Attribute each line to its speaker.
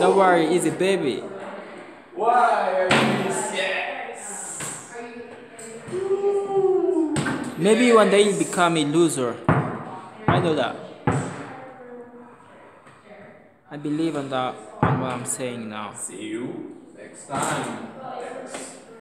Speaker 1: Don't worry, easy baby.
Speaker 2: Why are you this? Yes.
Speaker 1: Maybe one day you become a loser. I know that. I believe on that on what I'm saying now.
Speaker 2: See you next time.